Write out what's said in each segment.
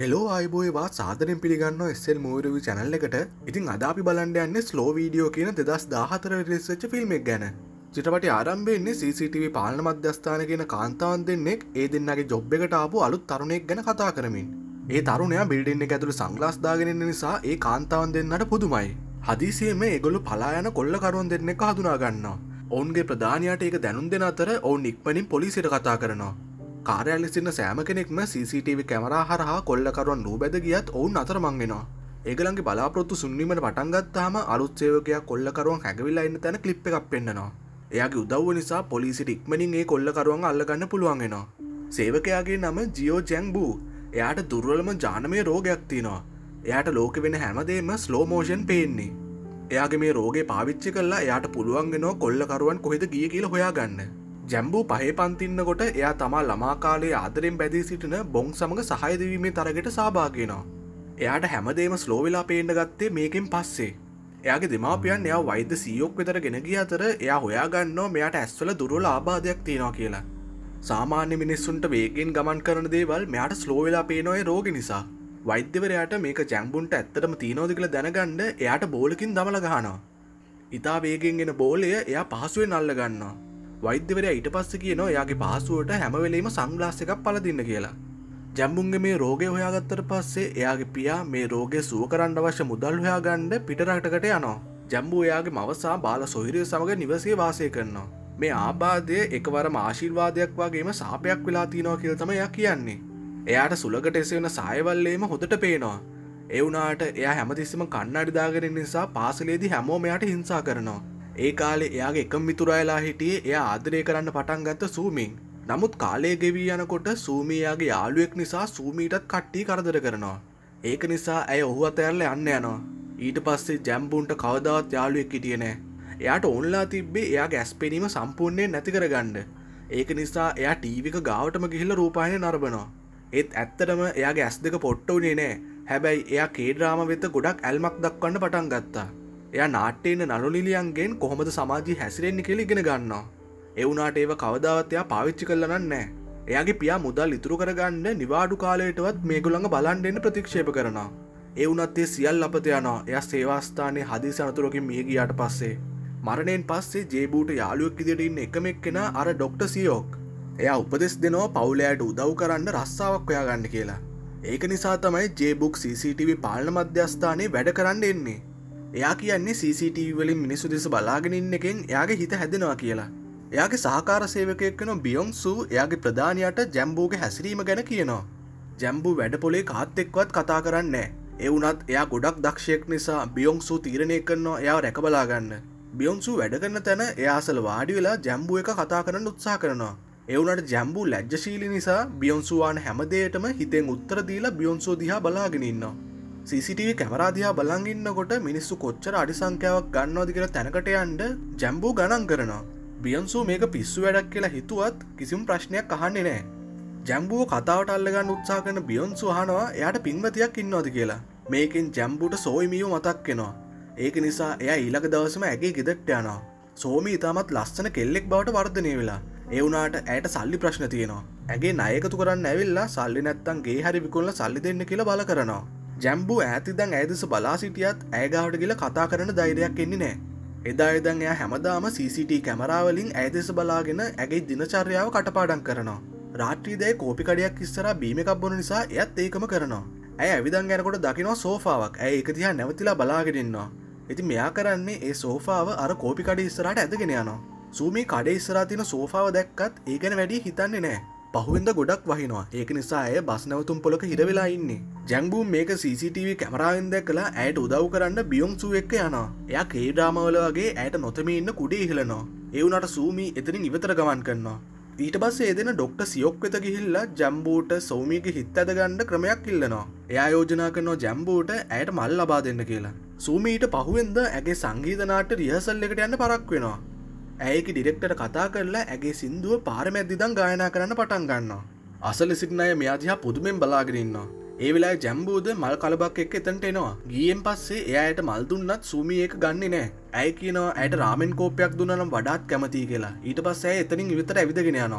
Hello අයිබෝයවා සාදරෙන් පිළිගන්න එස්සල් මූරවි channel එකට. ඉතින් අද අපි බලන්ඩ යන්නේ ස්ලෝ වීඩියෝ කියන 2014 රිලීස් වෙච්ච ෆිල්ම් එක ගැන. චිත්‍රපටය ආරම්භ වෙන්නේ CCTV පාලන මධ්‍යස්ථාන කියන කාන්තාවන් දෙන්නෙක් ඒ දෙන්නගේ ජොබ් එකට ආපු අලුත් තරුණයෙක් ගැන කතා කරමින්. ඒ තරුණයා බිල්ඩින් එක ඇතුළේ සන්ග්ලාස් දාගෙන ඉන්න නිසා ඒ කාන්තාවන් දෙන්නට පුදුමයි. හදිසියෙම ඒගොල්ලෝ පලා යන කොල්ලකරුවන් දෙන්නෙක්ව හඳුනා ගන්නවා. ඔවුන්ගේ ප්‍රධානියාට ඒක දැනුම් දෙන අතර ඔවුන් ඉක්මනින් පොලිසියට කතා කරනවා. කාර්යාලයේ සිටින සෑම කෙනෙක්ම CCTV කැමරා හරහා කොල්ලකරුවන් ලූබැද ගියත් ඔවුන් අතරමං වෙනවා. ඒගොල්ලන්ගේ බලාපොරොත්තු සුන්වීමට පටන් ගත්තාම අලුත් සේවකයා කොල්ලකරුවන් හැගවිලා ඉන්න තැන ක්ලිප් එකක් පෙන්නනවා. එයාගේ උදව්ව නිසා පොලිසියට ඉක්මනින් ඒ කොල්ලකරුවන් අල්ලගන්න පුළුවන් වෙනවා. සේවකයාගේ නම ජියෝ ජැන්බූ. එයාට දුර්වලම ජානමය රෝගයක් තියෙනවා. එයාට ලෝකෙ වෙන හැමදේම ස්ලෝ මෝෂන් පේන්නේ. එයාගේ මේ රෝගේ පාවිච්චි කරලා එයාට පුළුවන් වෙනවා කොල්ලකරුවන් කොහෙද ගියේ කියලා හොයාගන්න. ජැම්බූ පහේ පන්තින්නකොට එයා තමා ළමා කාලේ ආදරෙන් බැඳී සිටින බොන් සමග සහාය දෙවීමේ තරගයට සහභාගී වෙනවා. එයාට හැමදේම ස්ලෝ වෙලා පේන්න ගත්තේ මේකෙන් පස්සේ. එයාගේ දෙමාපියන් එයා වෛද්‍ය සීයෝක් වෙතට ගෙන ගිය අතර එයා හොයාගන්නවා මෙයාට ඇස්වල දුර්වල ආබාධයක් තියෙනවා කියලා. සාමාන්‍ය මිනිස්සුන්ට වේගෙන් ගමන් කරන දේවල් මෙයාට ස්ලෝ වෙලා පේනවා ඒ රෝගේ නිසා. වෛද්‍යවරයාට මේක ජැම්බුන්ට ඇත්තටම තියෙනවද කියලා දැනගන්න එයාට බෝලකින් දමලා ගහනවා. ඉතා වේගෙන් එන බෝලය එයා පහසුවෙන් අල්ල ගන්නවා. වෛද්‍යවරයා ඊට පස්සේ කියනවා එයාගේ පහසුවට හැම වෙලෙම සන්ග්ලාස් එකක් පළදින්න කියලා. ජැම්බුන්ගේ මේ රෝගය හොයාගත්තට පස්සේ එයාගේ පියා මේ රෝගය සුව කරන්න අවශ්‍ය මුදල් හොයාගන්න පිටරටකට යනවා. ජැම්බු එයාගේ මව සහ බාල සොහිරිය සමග නිවසේ වාසය කරනවා. මේ ආබාධය එකවරම ආශිර්වාදයක් වගේම සාපයක් වෙලා තියෙනවා කියලා තමයි එයා කියන්නේ. එයාට සුලකට එසවෙන සායවල්ලේම හොදට පේනවා. ඒ වුණාට එයා හැමතිස්සෙම කන්නඩි දාගෙන ඉන්න නිසා පාසලේදී හැමෝම එයාට හිංසා කරනවා. ඒ කාලේ එයාගේ එකම මිතුරායලා හිටියේ එයා ආදරය කරන්න පටන් ගත්ත සූමින්. නමුත් කාලය ගෙවී යනකොට සූමි එයාගේ යාළුවෙක් නිසා සූමීටත් කට්ටිය කරදර කරනවා. ඒක නිසා ඇය ඔහු අතහැරලා යන්න යනවා. ඊට පස්සේ ජැම්බුන්ට කවදාවත් යාළුවෙක් හිටියේ නැහැ. එයාට ඕන්ලා තිබ්බේ එයාගේ ඇස් පෙනීම සම්පූර්ණයෙන් නැති කරගන්න. ඒක නිසා එයා ටීවී එක ගාවටම ගිහිල්ලා රූපాయනේ නරඹනවා. ඒත් ඇත්තටම එයාගේ ඇස් දෙක පොට්ට උනේ නැහැ. හැබැයි එයා කේ ඩ්‍රාමා වෙත ගොඩක් ඇල්මක් දක්වන්න පටන් ගත්තා. එයා නාට්‍යයේ ඉන්න නළු නිලියන්ගෙන් කොහොමද සමාජයේ හැසිරෙන්නේ කියලා ඉගෙන ගන්නවා. ඒ වුණාට ඒව කවදාවත් එයා පාවිච්චි කරලා නැහැ. එයාගේ පියා මුදල් ඉතුරු කරගන්න නිවාඩු කාලයටවත් මේගොල්ලන්ව බලන් දෙන්න ප්‍රතික්ෂේප කරනවා. ඒ වුණත් ඒ සියල්ල අපත යනවා. එයා සේවාස්ථානයේ හදිසි අනතුරකින් මිය ගියාට පස්සේ. මරණයෙන් පස්සේ ජේබූට යාළුවෙක් විදියට ඉන්න එකම එක්කෙනා අර ડોක්ටර් සියෝක්. එයා උපදෙස් දෙනවා පවුලයට උදව් කරන්න රස්සාවක් හොයාගන්න කියලා. ඒක නිසා තමයි ජේබුක් CCTV පාලන මධ්‍යස්ථානයේ වැඩ කරන්න එන්නේ. එයා කියන්නේ CCTV වලින් මිනිස්සු දෙස බලාගෙන ඉන්න එකෙන් එයාගේ හිත හැදෙනවා කියලා. එයාගේ සහකාර සේවකයෙක් වෙන බියොන් සූ එයාගේ ප්‍රධානියාට ජැම්බූගේ හැසිරීම ගැන කියනවා. ජැම්බූ වැඩපොලේ කාත් එක්කවත් කතා කරන්නේ නැහැ. ඒ වුණත් එයා ගොඩක් දක්ෂයෙක් නිසා බියොන් සූ තීරණය කරනවා එයාව රැක බලා ගන්න. බියොන් සූ වැඩ කරන තැන එයා අසල වාඩි වෙලා ජැම්බූ එක කතා කරන්න උත්සාහ කරනවා. ඒ වුණාට ජැම්බූ ලැජ්ජශීලී නිසා බියොන් සූ ආන හැමදේටම හිතෙන් උත්තර දීලා බියොන් සූ දිහා බලාගෙන ඉන්නවා. CCTV කැමරා දිහා බලන් ඉන්නකොට මිනිස්සු කොච්චර අඩි සංඛ්‍යාවක් ගන්නවද කියලා තැනකට යන්න ජැම්බූ ගණන් කරනවා. බියොන්සූ මේක පිස්සු වැඩක් කියලා හිතුවත් කිසිම ප්‍රශ්නයක් අහන්නේ නැහැ. ජැම්බූව කතාවට අල්ලගන්න උත්සාහ කරන බියොන්සූ අහනවා එයාට පින්වතියක් ඉන්නවද කියලා. මේකෙන් ජැම්බූට සෝයිමියෝ මතක් වෙනවා. ඒක නිසා එයා ඊළඟ දවසේම ඇගේ ගෙදරට යනවා. සෝමි ඊටමත් ලස්සන කෙල්ලෙක් බවට වර්ධනය වෙලා. ඒ වුණාට ඇයට සල්ලි ප්‍රශ්න තියෙනවා. ඇගේ ණය එකතු කරන්න ඇවිල්ලා සල්ලි නැත්තම් ගේ හරි විකුණලා සල්ලි දෙන්න කියලා බල කරනවා. ජැම්බූ ඈත ඉඳන් ඇය දෙස බලා සිටියත් ඇය ගාවට ගිහලා කතා කරන්න ධෛර්යයක් එන්නේ නැහැ. එදා ඉඳන් එයා හැමදාම CCTV කැමරා වලින් ඇය දෙස බලාගෙන ඇගේ දිනචර්යාව කටපාඩම් කරනවා. රාත්‍රී දැයේ කෝපි කඩයක් ඉස්සරහා බීම එකක් බොන නිසා එයත් ඒකම කරනවා. ඇය ඇවිදන් යනකොට දකිනවා සෝෆාවක්. ඇය ඒක දිහා නැවතිලා බලාගෙන ඉන්නවා. ඉතින් මෙයා කරන්නේ ඒ සෝෆාව අර කෝපි කඩේ ඉස්සරහට ඇදගෙන යනවා. සූමි කඩේ ඉස්සරහා තියෙන සෝෆාව දැක්කත් ඒ ගැන වැඩි හිතන්නේ නැහැ. පහුවෙන්ද ගොඩක් වහිනවා. ඒක නිසා ඇය බස් නැවතුම් පොලක හිර වෙලා ඉන්නේ. ජැන්බූ මේක CCTV කැමරාවෙන් දැකලා ඇයට උදව් කරන්න බියොන් සූ එක්ක යනවා. එයා කේ ඩ්‍රාමා වල වගේ ඇයට නොතෙමී ඉන්න කුඩේ ඉහලනවා. ඒ වුණාට සූමි එතනින් ඉවතට ගමන් කරනවා. ඊට පස්සේ ඒ දෙන ડોක්ටර් සියොක් වෙත ගිහිල්ලා ජැම්බූට සූමිගේ හිත ඇද ගන්න ක්‍රමයක් ඉල්ලනවා. එයා යෝජනා කරනවා ජැම්බූට ඇයට මල් ලබා දෙන්න කියලා. සූමි ඊට පහුවෙන්ද ඇගේ සංගීත නාට්‍ය රිහර්සල් එකට යන්න පරක් වෙනවා. ඇයගේ ඩිරෙක්ටර් කතා කරලා ඇගේ සින්දුව පාර මැද්දේ ඉඳන් ගායනා කරන්න පටන් ගන්නවා. අසල සිටින අය මෙයා දිහා පුදුමෙන් බලාගෙන ඉන්නවා. ඒ වෙලාවේ ජැම්බූද මල් කලබක් එක්ක එතනට එනවා. ගියෙන් පස්සේ එයාට මල් දුන්නත් සූමි ඒක ගන්නෙ නෑ. ඇය කියනවා ඇයට රාමෙන් කෝප්පයක් දුන්නා නම් වඩාත් කැමතියි කියලා. ඊට පස්සේ ඇය එතනින් ඉවතට ඇවිදගෙන යනවා.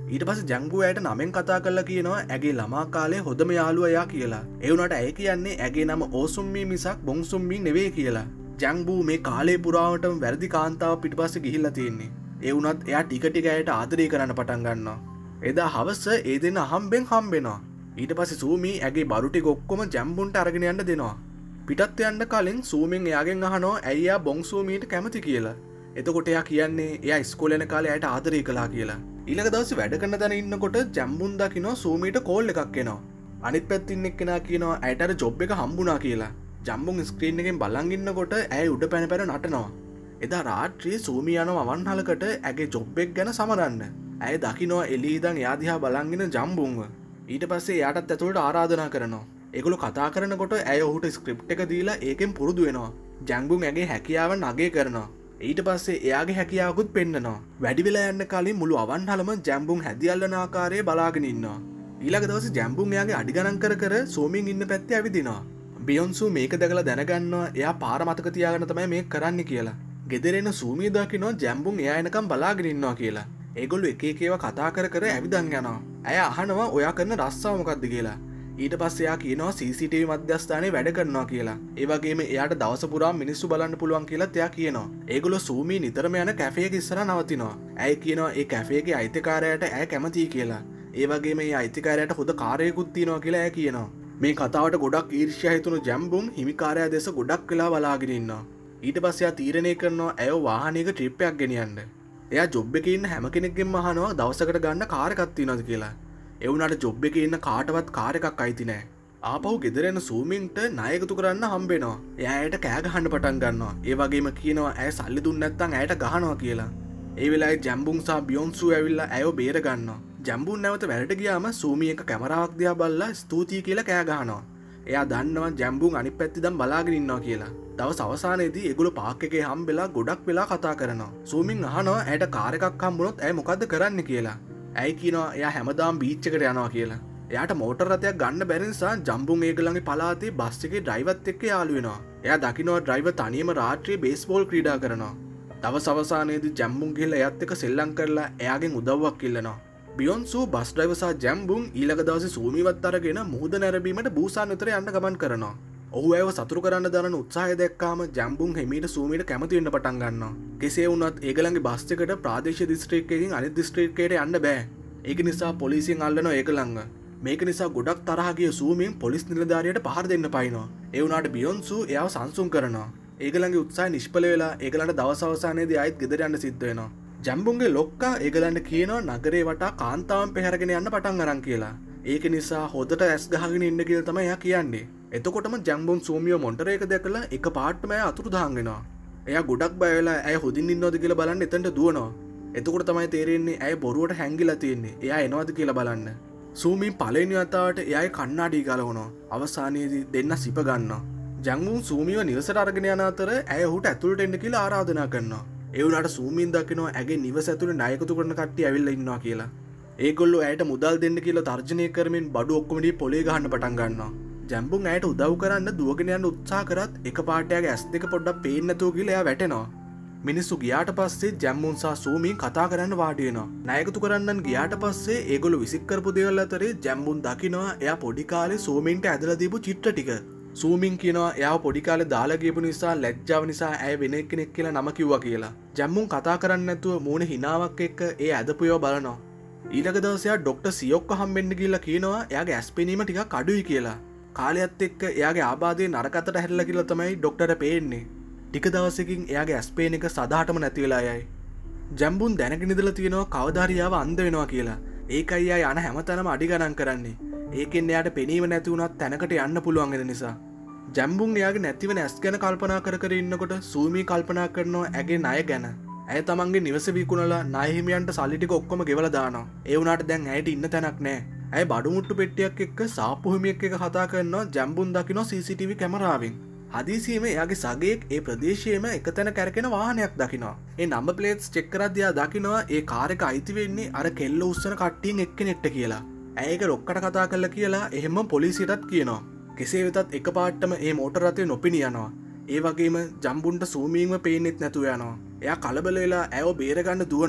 ඊට පස්සේ ජම්බු ඇයට නමෙන් කතා කරලා කියනවා ඇගේ ළමා කාලේ හොඳම යාළුවා එයා කියලා. ඒ වුණාට ඇය කියන්නේ ඇගේ නම ඕසුම්මී මිසක් බොන්සුම්මී නෙවෙයි කියලා. ජම්බු මේ කාලේ පුරාවටම වැරදි කාන්තාව පිටිපස්සේ ගිහිල්ලා තියෙන්නේ. ඒ වුණත් එයා ටික ටික ඇයට ආදරය කරන්න පටන් ගන්නවා. එදා හවස ඒ දෙන්න හම්බෙන් හම්බෙනවා. ඊට පස්සේ සූමී ඇගේ බරු ටික ඔක්කොම ජම්බුන්ට අරගෙන යන්න දෙනවා. පිටත් යන්න කලින් සූමින් එයාගෙන් අහනවා ඇයි එයා බොන්සුමීට කැමති කියලා. එතකොට එයා කියන්නේ එයා ඉස්කෝලේ යන කාලේ ඇයට ආදරය කළා කියලා. ඊළඟ දවසේ වැඩ කරන තැන ඉන්නකොට ජම්බුන් දකිනවා සූමීට කෝල් එකක් එනවා. අනිත් පැත්තේ ඉන්න එක්කෙනා කියනවා ඇයට අර ජොබ් එක හම්බුණා කියලා. ජම්බුන් ස්ක්‍රීන් එකෙන් බලන් ඉන්නකොට ඇය උඩ පැන පැන නටනවා. එදා රාත්‍රියේ සූමී යනවා අවන්හලකට ඇගේ ජොබ් එක ගැන සමරන්න. ඇය දකිනවා එළියේ ඉඳන් එයා දිහා බලන් ඉන්න ජම්බුන්ව. ඊට පස්සේ එයාටත් ඇතුළට ආරාධනා කරනවා. ඒගොල්ලෝ කතා කරනකොට ඇය ඔහුට ස්ක්‍රිප්ට් එක දීලා ඒකෙන් පුරුදු වෙනවා. ජම්බුන් ඇගේ හැකියාවන් අගය කරනවා. ඊට පස්සේ එයාගේ හැකියාවකුත් පෙන්නනවා. වැඩි වෙලා යන්න කලින් මුළු අවන්හලම ජම්බුන් හැදියල්ලන ආකාරයේ බලාගෙන ඉන්නවා. ඊළඟ දවසේ ජම්බුන් එයාගේ අඩි ගණන් කර කර සෝමින් ඉන්න පැත්තේ ඇවිදිනවා. බියොන්සු මේක දැකලා දැනගන්නවා එයා පාර මතක තියාගෙන තමයි මේක කරන්න කියලා. ගෙදර එන සූමිය දකිනවා ජම්බුන් එයා එනකම් බලාගෙන ඉන්නවා කියලා. ඒගොල්ලෝ එක එක ඒවා කතා කර කර ඇවිදන් යනවා. ඇය අහනවා ඔයා කරන රස්සාව මොකක්ද කියලා. ඊට පස්සේ එයා කියනවා CCTV මධ්‍යස්ථානයේ වැඩ කරනවා කියලා. ඒ වගේම එයාට දවස පුරාම මිනිස්සු බලන්න පුළුවන් කියලාත් එයා කියනවා. ඒගොල්ලෝ සූමී නිතරම යන කැෆේ එක ඉස්සරහ නවතිනවා. ඇය කියනවා ඒ කැෆේ එකේ අයිතිකාරයාට ඇය කැමතියි කියලා. ඒ වගේම ඒ අයිතිකාරයාට හොඳ කාර්යයකුත් තියෙනවා කියලා ඇය කියනවා. මේ කතාවට ගොඩක් ඊර්ෂ්‍යා හිතුණු ජම්බුන් හිමිකාරයා දෙස ගොඩක් වෙලා බලාගෙන ඉන්නවා. ඊට පස්සේ එයා තීරණය කරනවා ඇයව වාහනයක ට්‍රිප් එකක් ගෙනියන්න. එයා ජොබ් එකේ ඉන්න හැම කෙනෙක්ගෙන්ම අහනවා දවසකට ගන්න කාර් එකක් තියෙනවද කියලා. ඒ වුණාට ජොබ් එකේ ඉන්න කාටවත් කාර් එකක් අයිති නැහැ. ආපහු ගෙදර එන සූමින්ට ණය එකතු කරන්න හම්බ වෙනවා. එයා ඇයට කෑ ගහන්න පටන් ගන්නවා. ඒ වගේම කියනවා ඇය සල්ලි දුන්නේ නැත්නම් ඇයට ගහනවා කියලා. ඒ වෙලාවේ ජම්බුන් සහ බියොන්සු ඇවිල්ලා ඇයව බේර ගන්නවා. ජම්බුන් නැවත වැඩට ගියාම සූමි එක කැමරාවක් දිහා බලලා ස්තුතියි කියලා කෑ ගහනවා. එයා දන්නවා ජම්බුන් අනිත් පැත්තේ දැන් බලාගෙන ඉන්නවා කියලා. දවස් අවසානයේදී ඒගොල්ලෝ පාක් එකේ හම්බෙලා ගොඩක් වෙලා කතා කරනවා. සූමින් අහනවා ඇයට කාර් එකක් හම්බුනොත් ඇය මොකද්ද කරන්න කියලා. ඇයි කියනවා එයා හැමදාම බීච් එකට යනවා කියලා. එයාට මෝටර් රථයක් ගන්න බැරි නිසා ජම්බුන් ඒගොල්ලන්ගේ පළාතේ බස් එකේ ඩ්‍රයිවර්ත් එක්ක යාළු වෙනවා. එයා දකිනවා ඩ්‍රයිවර් තනියම රාත්‍රියේ බේස්බෝල් ක්‍රීඩා කරනවා. දවස් අවසානයේදී ජම්බුන් ගිහලා එයාත් එක්ක සෙල්ලම් කරලා එයාගෙන් උදව්වක් ඉල්ලනවා. බියොන්සු බස් ඩ්‍රයිවර් සහ ජම්බුන් ඊළඟ දවසේ සූමිවත් අරගෙන මුහුද නැරඹීමට බූසාන් වෙතට යන්න ගමන් කරනවා. ඔහු ඇයව සතුරු කරන්න දරන උත්සාහය දැක්කාම ජම්බුන් හිමීට සූමීට කැමති වෙන්න පටන් ගන්නවා. කෙසේ වුණත් ඒගොල්ලන්ගේ බස් එකට ප්‍රාදේශීය දිස්ත්‍රික්කයකින් අනිත් දිස්ත්‍රික්කයට යන්න බෑ. ඒක නිසා පොලිසියෙන් අල්ලනවා ඒගොල්ලන්ව. මේක නිසා ගොඩක් තරහ ගිය සූමින් පොලිස් නිලධාරියට පහර දෙන්න පයින්නවා. ඒ වුණාට බියොන්සු එයාව සංසුන් කරනවා. ඒගොල්ලන්ගේ උත්සාහය නිෂ්ඵල වෙලා ඒගොල්ලන්ට දවස් අවසානයේදී ආයෙත් ගෙදර යන්න සිද්ධ වෙනවා. ජම්බුන්ගේ ලොක්කා ඒගොල්ලන්ට කියනවා නගරේ වටා කාන්තාවන් පැහැරගෙන යන්න පටන් අරන් කියලා. ඒක නිසා හොදට ඇස් ගහගෙන ඉන්න කියලා තමයි එයා කියන්නේ. එතකොටම ජම්බුන් සූමියෝ මොන්ටර් එක දැකලා එක පාටම එයා අතුරුදහන් වෙනවා. එයා ගොඩක් බය වෙලා ඇය හොදින් ඉන්නවද කියලා බලන්න එතනට දුවනවා. එතකොට තමයි තේරෙන්නේ ඇය බොරුවට හැංගිලා තියෙන්නේ. එයා එනවද කියලා බලන්න. සූමි පළවෙනි වතාවට එයාගේ කණ්ණාඩි ගලවනවා. අවසානයේදී දෙන්න සිප ගන්නවා. ජම්බුන් සූමිව නිවසට අරගෙන යන අතර ඇය ඔහුට ඇතුළට එන්න කියලා ආරාධනා කරනවා. ඒ වුණාට සූමින් දකිනවා ඇගේ නිවස ඇතුළේ ණය එකතු කරන කට්ටිය ඇවිල්ලා ඉන්නවා කියලා. ඒගොල්ලෝ ඇයට මුදල් දෙන්න කියලා තර්ජනය කරමින් බඩු ඔක්කොම දී පොලේ ගහන්න පටන් ගන්නවා. ජම්බුන් ඇයට උදව් කරන්න දුවගෙන යන්න උත්සාහ කරත් එකපාරට එයාගේ ඇස් දෙක පොඩ්ඩක් පේන්නේ නැතුව ගිහලා එයා වැටෙනවා. මිනිස්සු ගියාට පස්සේ ජම්බුන් සහ සූමින් කතා කරන්න වාඩි වෙනවා. ණය එකතු කරන්නන් ගියාට පස්සේ ඒගොල්ලෝ විසික් කරපු දේවල් අතරේ ජම්බුන් දකිනවා එයා පොඩි කාලේ සූමින්ට ඇදලා දීපු චිත්‍ර ටික. සූමින් කියනවා එයාව පොඩි කාලේ දාලා ගියපු නිසා ලැජ්ජාව නිසා ඇය වෙන කෙනෙක් කියලා නම කිව්වා කියලා. ජම්බුන් කතා කරන්නේ නැතුව මූණ හිනාවක් එක්ක ඒ ඇදපු ඒවා බලනවා. ඊළඟ දවසේ එයා ડોක්ටර් සියොක්ක හම්බෙන්න ගිහලා කියනවා එයාගේ ඇස් පෙනීම ටිකක් අඩුයි කියලා. කාලයත් එක්ක එයාගේ ආබාධයේ නරක අතට හැරිලා කියලා තමයි ડોක්ටර්ට පේන්නේ. ටික දවසකින් එයාගේ ඇස් පේන එක සදාටම නැති වෙලා යයි. ජම්බුන් දැනගෙන ඉඳලා තියෙනවා කවදා හරි එයාව අන්ධ වෙනවා කියලා. ඒකයි එයා යන හැමතැනම අඩි ගණන් කරන්නේ. ඒකෙන් එයාට පෙනීම නැති වුණත් තැනකට යන්න පුළුවන් වෙන නිසා. ජම්බුන් එයාගේ නැතිවෙන ඇස් ගැන කල්පනා කර කර ඉන්නකොට සූමි කල්පනා කරනවා ඇගේ ණය ගැන. ඇය තමන්ගේ නිවස විකුණලා ණය හිමියන්ට සල්ලි ටික ඔක්කොම ගෙවලා දානවා. ඒ වුණාට දැන් ඇයට ඉන්න තැනක් නැහැ. ඇය බඩුමුට්ටු පෙට්ටියක් එක්ක සාප්පු හිමියෙක් එක්ක කතා කරනවා ජම්බුන් දකිනවා CCTV කැමරාවෙන්. හදිසියෙම එයාගේ සගයෙක් ඒ ප්‍රදේශයේම එකතැන කැරකෙන වාහනයක් දකිනවා. ඒ නම්බර් ප්ලේට්ස් චෙක් කරද්දී එයා දකිනවා ඒ කාර් එක අයිති වෙන්නේ අර කෙල්ල උස්සන කට්ටියෙන් එක්කෙනෙක්ට කියලා. ඇය ඒක ලොක්කට කතා කරලා කියලා එහෙම පොලිසියටත් කියනවා. කෙසේ වෙතත් එකපාරටම ඒ මෝටර රථය නොපෙනී යනවා. ඒ වගේම ජම්බුන්ට සූමීන්ව පේන්නෙත් නැතුව යනවා. එයා කලබල වෙලා ඇයව බේරගන්න දුවනවා.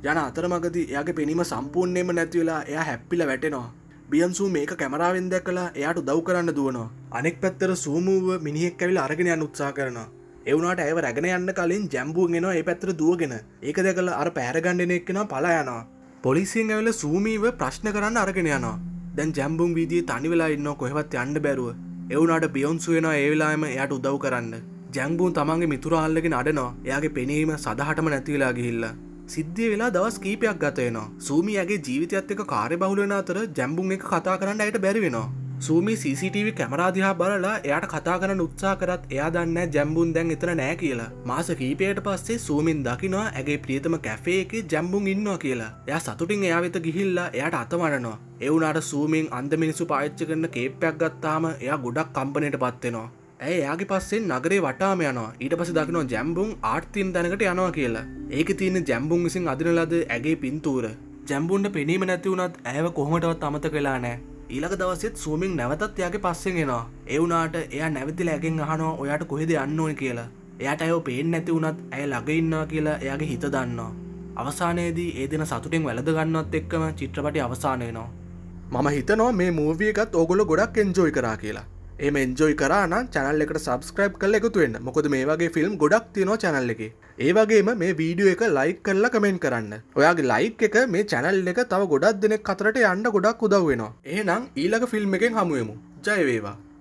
යන අතරමඟදී එයාගේ පෙනීම සම්පූර්ණයෙන්ම නැති වෙලා එයා හැප්පිලා වැටෙනවා. බියන්සූ මේක කැමරාවෙන් දැකලා එයාට උදව් කරන්න දුවනවා. අනෙක් පැත්තට සූමුව මිනිහෙක් ඇවිල්ලා අරගෙන යන්න උත්සාහ කරනවා. ඒ වුණාට ඇයව රැගෙන යන්න කලින් ජැම්බුන් එනවා ඒ පැත්තට දුවගෙන. ඒක දැකලා අර පැහැරගන්න එන එක්කෙනා පලා යනවා. පොලිසියෙන් ඇවිල්ලා සූමීව ප්‍රශ්න කරන්න අරගෙන යනවා. දැන් ජැම්බුන් වීදියේ තනි වෙලා ඉන්නවා කොහෙවත් යන්න බැරුව. ඒ වුණාට බියොන්සු එනවා ඒ වෙලාවෙම එයාට උදව් කරන්න. ජැම්බුන් තමන්ගේ මිතුරා අල්ලගෙන අඩනවා. එයාගේ පෙනීම සදහටම නැති වෙලා ගිහිල්ලා. සිද්ධිය වෙලා දවස් කීපයක් ගත වෙනවා. සූමි යගේ ජීවිතයත් එක්ක කාර්යබහුල වෙන අතර ජැම්බුන් එක්ක කතා කරන්න ඇයට බැරි වෙනවා. සූමි CCTV කැමරා දිහා බලලා එයාට කතා කරන්න උත්සාහ කරත් එයා දන්නේ නැහැ ජැම්බුන් දැන් එතන නැහැ කියලා. මාස කීපයකට පස්සේ සූමින් දකිනවා ඇගේ ප්‍රියතම කැෆේ එකේ ජැම්බුන් ඉන්නවා කියලා. එයා සතුටින් එයා වෙත ගිහිල්ලා එයාට අත මරනවා. ඒ වුණාට සූමින් අන්ධ මිනිස්සු පාවිච්චි කරන කේප් එකක් ගත්තාම එයා ගොඩක් කම්පණයටපත් වෙනවා. ඇය එයාගේ පස්සෙන් නගරේ වටාම යනවා. ඊට පස්සේ දකිනවා ජැම්බුන් ආර්ට් තියෙන තැනකට යනවා කියලා. ඒකේ තියෙන ජැම්බුන් විසින් අදින ලද ඇගේ පින්තූර. ජැම්බුන්ට පෙනීම නැති වුණත් ඇයව කොහොමදවත් අමතක වෙලා නැහැ. ඊළඟ දවසෙත් සූමින් නැවතත් එයාගේ පස්සෙන් එනවා. ඒ වුණාට එයා නැවතිලා ඇගෙන් අහනවා ඔයාට කොහෙද යන්න ඕනේ කියලා. එයාට ඇයව පේන්නේ නැති වුණත් ඇය ළඟ ඉන්නවා කියලා එයාගේ හිත දන්නවා. අවසානයේදී ඒ දෙන සතුටින් වැළඳ ගන්නවත් එක්කම චිත්‍රපටය අවසන් වෙනවා. මම හිතනවා මේ මූවී එකත් ඕගොල්ලෝ ගොඩක් එන්ජොයි කරා කියලා. එහෙම එන්ජොයි කරා නම් channel එකට subscribe කරලා එකතු වෙන්න. මොකද මේ වගේ ෆිල්ම් ගොඩක් තියෙනවා channel එකේ. ඒ වගේම මේ වීඩියෝ එක like කරලා comment කරන්න. ඔයාගේ like එක මේ channel එක තව ගොඩක් දෙනෙක් අතරට යන්න ගොඩක් උදව් වෙනවා. එහෙනම් ඊළඟ ෆිල්ම් එකෙන් හමු වෙමු. ජය වේවා.